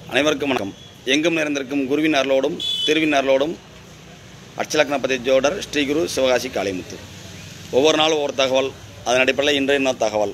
அனைவருக்கும் வணக்கம். எங்கும் நிறைந்திருக்கும் குருவின் அருளோடும் திருவின் அருளோடும் அட்சலக்னபதி ஜோடர் ஸ்ரீ குரு சிவகாசி காளிமுத்து. ஒவ்வொரு நாளும் ஒவ்வொரு தகவல், அதன் அடிப்படையில் இன்றைய இன்னொரு தகவல்.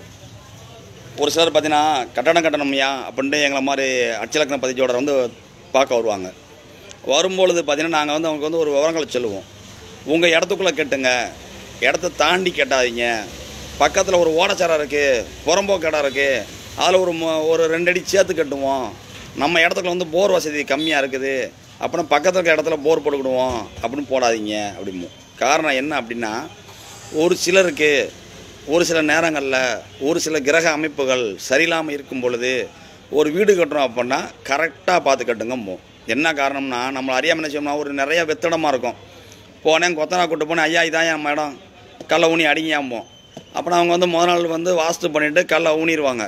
ஒரு சிலர் பார்த்தீங்கன்னா கட்டணம் கட்டணம்யா அப்படின்ட்டு எங்களை மாதிரி அட்சலக்னபதி ஜோடர் வந்து பார்க்க வருவாங்க. வரும்பொழுது பார்த்தீங்கன்னா நாங்கள் வந்து அவங்களுக்கு வந்து ஒரு விவரங்களை சொல்லுவோம். உங்கள் இடத்துக்குள்ளே கேட்டுங்க, இடத்த தாண்டி கேட்டாதீங்க. பக்கத்தில் ஒரு ஓடச்சாரம் இருக்குது, புறம்போக்கு இடம் இருக்குது, அதில் ஒரு 2 அடி சேர்த்து கட்டுவோம். நம்ம இடத்துக்குள்ள வந்து போர் வசதி கம்மியாக இருக்குது, அப்புறம் பக்கத்தில் இருக்க இடத்துல போர் போட்டுக்கிடுவோம் அப்படின்னு போடாதீங்க அப்படிமோ. காரணம் என்ன அப்படின்னா, ஒரு சிலருக்கு ஒரு சில நேரங்களில் ஒரு சில கிரக அமைப்புகள் சரியில்லாமல் இருக்கும் பொழுது ஒரு வீடு கட்டுறோம் அப்படின்னா கரெக்டாக பார்த்து கட்டுங்கம்போ. என்ன காரணம்னா, நம்மளை அறியாமல் என்ன செய்யணும்னா ஒரு நிறையா வெத்திடமாக இருக்கும். போனேன் கொத்தனா கூட்டு போனேன், ஐயா இதான் நம்ம இடம், கல்லை ஊனி அடிங்காம்போம். அப்புறம் அவங்க வந்து முதல் நாள் வந்து வாஸ்து பண்ணிவிட்டு கல்லை ஊனிடுவாங்க.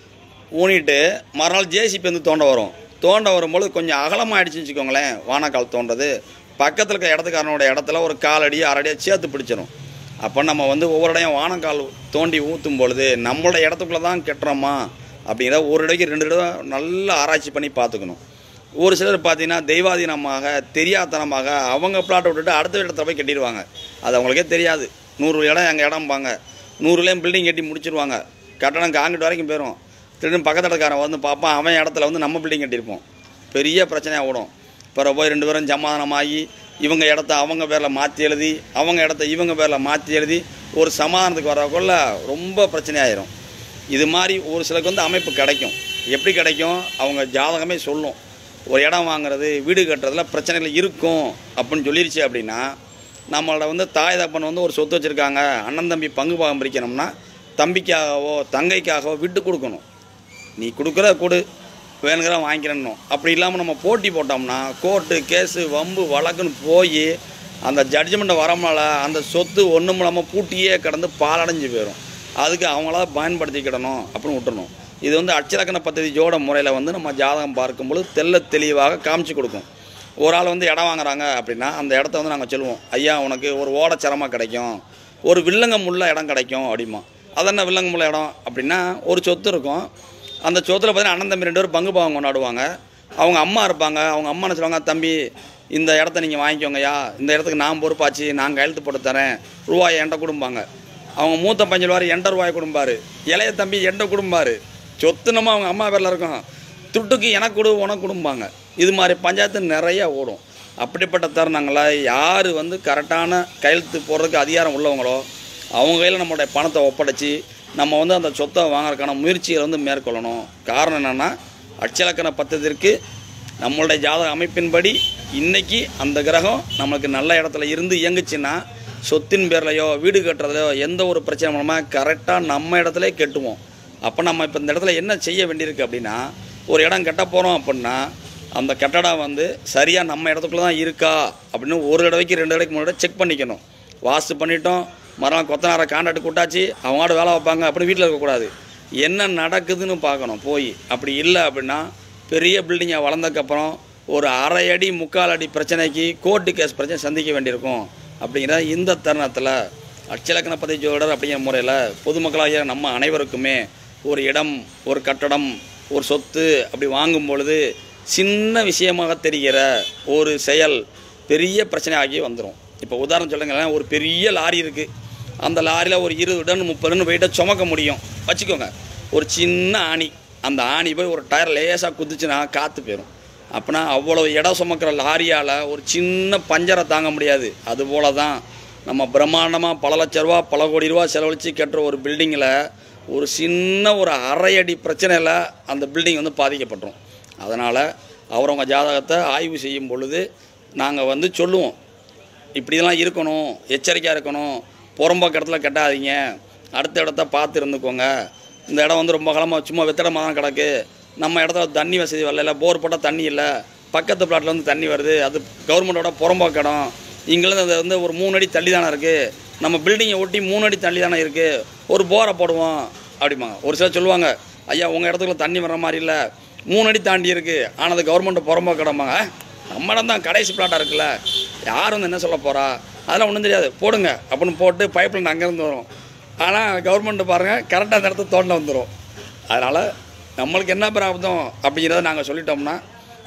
ஊனிட்டு மறுநாள் ஜேசிபி வந்து தோண்ட வரும்போது கொஞ்சம் அகலமாக ஆகிடுச்சுன்னு வச்சுக்கோங்களேன். வானக்கால் தோன்றது பக்கத்தில் இருக்க இடத்துக்காரனோட இடத்துல ஒரு 1/4 அடி 1/2 அடியாக சேர்த்து பிடிச்சிடும். அப்போ நம்ம வந்து ஒவ்வொரு இடையும் வானக்கால் தோண்டி ஊற்றும் பொழுது நம்மளோட இடத்துக்குள்ளே தான் கெட்டுறோமா அப்படிங்கிற ஒரு இடைக்கு 2 தடவை நல்லா ஆராய்ச்சி பண்ணி பார்த்துக்கணும். ஒரு சிலர் பார்த்தீங்கன்னா தெய்வாதீனமாக தெரியாதனமாக அவங்க பிளாட்டை விட்டுட்டு அடுத்த இடத்துல போய் கட்டிடுவாங்க. அது அவங்களுக்கே தெரியாது. 100 இடம் எங்கள் இடம்பாங்க, 100லேயும் பில்டிங் கட்டி முடிச்சிருவாங்க. கட்டணம் காங்கிட்டு வரைக்கும் போயிடும். திடீர்னு பக்கத்து இடக்காரன் வந்து பார்ப்பான், அவன் இடத்துல வந்து நம்ம பில்டிங் கட்டியிருப்போம். பெரிய பிரச்சனையாக ஓடும். பிறகு போய் 2 பேரும் சமாதானமாகி இவங்க இடத்த அவங்க பேரில் மாற்றி எழுதி அவங்க இடத்த இவங்க பேரில் மாற்றி எழுதி ஒரு சமாதானத்துக்கு வரக்குள்ள ரொம்ப பிரச்சனையாயிரும். இது மாதிரி ஒரு சிலருக்கு வந்து அமைப்பு கிடைக்கும். எப்படி கிடைக்கும்? அவங்க ஜாதகமே சொல்லும். ஒரு இடம் வாங்குறது வீடு கட்டுறதுல பிரச்சனைகள் இருக்கும் அப்படின்னு சொல்லிருச்சு அப்படின்னா, நம்மளோட வந்து தாய் தப்பன் வந்து ஒரு சொத்து வச்சுருக்காங்க, அண்ணன் தம்பி பங்கு பாகம் பிரிக்கணும்னா தம்பிக்காகவோ தங்கைக்காகவோ விட்டு கொடுக்கணும். நீ கொடுக்குற கொடு, வேணுங்கிற வாங்கிக்கிறணும். அப்படி இல்லாமல் நம்ம போட்டி போட்டோம்னா கோர்ட்டு கேஸு வம்பு வழக்குன்னு போய் அந்த ஜட்ஜ்மெண்ட்டை வரமால அந்த சொத்து ஒன்றும் இல்லாமல் பூட்டியே கிடந்து பாலடைஞ்சு போயிடும். அதுக்கு அவங்களால பயன்படுத்திக்கிடணும் அப்படின்னு விட்டுறணும். இது வந்து அட்சலக்கண பദ്ധதி ஜோட முறையில் வந்து நம்ம ஜாதகம் பார்க்கும்பொழுது தெல்ல தெளிவாக காமிச்சு கொடுக்கும். ஒரு ஆள் வந்து இடம் வாங்குறாங்க அப்படின்னா அந்த இடத்த வந்து நாங்கள் சொல்லுவோம், ஐயா உனக்கு ஒரு ஓடச்சரமாக கிடைக்கும், ஒரு வில்லங்கம் உள்ள இடம் கிடைக்கும் அப்படிமா. அதென்ன வில்லங்கம் உள்ள இடம் அப்படின்னா, ஒரு சொத்து இருக்கும். அந்த சொத்தில் பார்த்தீங்கன்னா அண்ணன் தம்பி 2 பேரும் பங்கு பாகம் கொண்டாடுவாங்க. அவங்க அம்மா இருப்பாங்க. அவங்க அம்மா என்ன சொல்லுவாங்க, தம்பி இந்த இடத்த நீங்கள் வாங்கிக்கோங்கய்யா, இந்த இடத்துக்கு நான் பொறுப்பாச்சு, நான் கையெழுத்து போட்டு தரேன், ரூபாய் என்கிட்ட கொடுப்பாங்க. அவங்க மூத்த பஞ்சு ரூபாய் என்கிட்ட ரூபாய் கொடுப்பாரு, இளைய தம்பி என்கிட்ட கொடுப்பாரு. சொத்து நம்ம அவங்க அம்மா பேரில் இருக்கும், துட்டுக்கு எனக்கு கொடு உனக்கு கொடுப்பாங்க. இது மாதிரி பஞ்சாயத்து நிறைய ஓடும். அப்படிப்பட்ட தருணங்களை யார் வந்து கரெக்டான கையெழுத்து போடுறதுக்கு அதிகாரம் உள்ளவங்களோ அவங்க கையில் நம்மளுடைய பணத்தை ஒப்படைச்சி நம்ம வந்து அந்த சொத்தை வாங்குறதுக்கான முயற்சிகளை வந்து மேற்கொள்ளணும். காரணம் என்னென்னா, அட்சலக்கண பத்தத்திற்கு நம்மளுடைய ஜாதக அமைப்பின்படி இன்றைக்கி அந்த கிரகம் நம்மளுக்கு நல்ல இடத்துல இருந்து இயங்குச்சுன்னா சொத்தின் பேர்லையோ வீடு கட்டுறதுலையோ எந்த ஒரு பிரச்சனை மூலமாக கரெக்டாக நம்ம இடத்துல கெட்டுவோம். அப்போ நம்ம இப்போ இந்த இடத்துல என்ன செய்ய வேண்டியிருக்கு அப்படின்னா, ஒரு இடம் கட்ட போகிறோம் அப்படின்னா அந்த கட்டடம் வந்து சரியாக நம்ம இடத்துக்குள்ளே தான் இருக்கா அப்படின்னு ஒரு தடவைக்கு 2 தடவைக்கு முன்னாடி செக் பண்ணிக்கணும். வாஸ்து பண்ணிட்டோம், மறுநாள் கொத்தனாரை காண்டாக்ட் கூட்டாச்சு, அவங்களோட வேலை வைப்பாங்க அப்படி வீட்டில் இருக்கக்கூடாது. என்ன நடக்குதுன்னு பார்க்கணும் போய். அப்படி இல்லை அப்படின்னா பெரிய பில்டிங்கை வளர்ந்ததுக்கப்புறம் ஒரு 1/2 அடி 3/4 அடி பிரச்சனைக்கு கோர்ட்டு கேஸ் பிரச்சனை சந்திக்க வேண்டியிருக்கும். அப்படிங்கிற இந்த தருணத்தில் அட்சலக்கண பദ്ധதி ஜோடர் அப்படிங்கிற முறையில் பொதுமக்களாகிய நம்ம அனைவருக்குமே ஒரு இடம், ஒரு கட்டடம், ஒரு சொத்து அப்படி வாங்கும் பொழுது சின்ன விஷயமாக தெரிகிற ஒரு செயல் பெரிய பிரச்சனை ஆகி வந்துடும். இப்போ உதாரணம் சொல்லுங்களேன், ஒரு பெரிய லாரி இருக்குது. அந்த லாரியில் ஒரு 20 டன் 30 டன் வெயிட்டை சுமக்க முடியும் வச்சுக்கோங்க. ஒரு சின்ன ஆணி, அந்த ஆணி போய் ஒரு டயர் லேசாக குதிச்சுன்னா காற்று போயிடும். அப்படின்னா அவ்வளோ இடம் சுமக்கிற லாரியால் ஒரு சின்ன பஞ்சரை தாங்க முடியாது. அதுபோல தான் நம்ம பிரம்மாண்டமாக பல லட்ச ரூபா பல கோடி ரூபா செலவழித்து கட்டுற ஒரு பில்டிங்கில் ஒரு சின்ன ஒரு 1/2 அடி பிரச்சனையில் அந்த பில்டிங் வந்து பாதிக்கப்பட்டுரும். அதனால் அவரவங்க ஜாதகத்தை ஆய்வு செய்யும் பொழுது நாங்கள் வந்து சொல்லுவோம், இப்படிலாம் இருக்கணும், எச்சரிக்கையாக இருக்கணும், புறம்போக்கு இடத்துல கட்டாதீங்க, அடுத்த இடத்த பார்த்து இருந்துக்கோங்க. இந்த இடம் வந்து ரொம்ப காலமாக சும்மா வெத்திடமாக தான் கிடக்கு, நம்ம இடத்துல தண்ணி வசதி வரல, போர் போட்டால் தண்ணி இல்லை, பக்கத்து பிளாட்டில் வந்து தண்ணி வருது, அது கவர்மெண்ட்டோட புறம்போக்கு இடம், இங்கேருந்து அது வந்து ஒரு 3 அடி தள்ளி தானே இருக்குது, நம்ம பில்டிங்கை ஒட்டி 3 அடி தள்ளி தானே இருக்குது, ஒரு போரை போடுவோம் அப்படிம்பாங்க. ஒரு சிலர் சொல்லுவாங்க, ஐயா உங்கள் இடத்துக்குள்ள தண்ணி வர்ற மாதிரி இல்லை, 3 அடி தாண்டி இருக்குது, ஆனால் அது கவர்மெண்ட்டு புறம்போக்கு இடம்பாங்க. நம்ம இடம் தான் கடைசி பிளாட்டாக இருக்குல்ல, யார் வந்து என்ன சொல்ல போகிறா, அதெல்லாம் ஒன்றும் தெரியாது, போடுங்க அப்படின்னு போட்டு பைப்லைன் அங்கேருந்து வரும். ஆனால் கவர்மெண்ட்டு பாருங்கள் கரெக்டாக அந்த இடத்த தோண்ட வந்துடும். அதனால் நம்மளுக்கு என்ன பிராப்தம் அப்படிங்கிறத நாங்கள் சொல்லிட்டோம்னா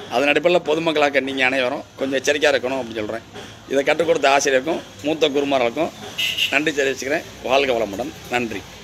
அதன் அடிப்படையில் பொதுமக்களாக நீங்கள் அனைவரும் கொஞ்சம் எச்சரிக்கையாக இருக்கணும் அப்படின்னு சொல்கிறேன். இதை கற்றுக் கொடுத்த ஆசிரியருக்கும் மூத்த குருமார்களுக்கும் நன்றி தெரிவிச்சுக்கிறேன். வாழ்க வளமுடன். நன்றி.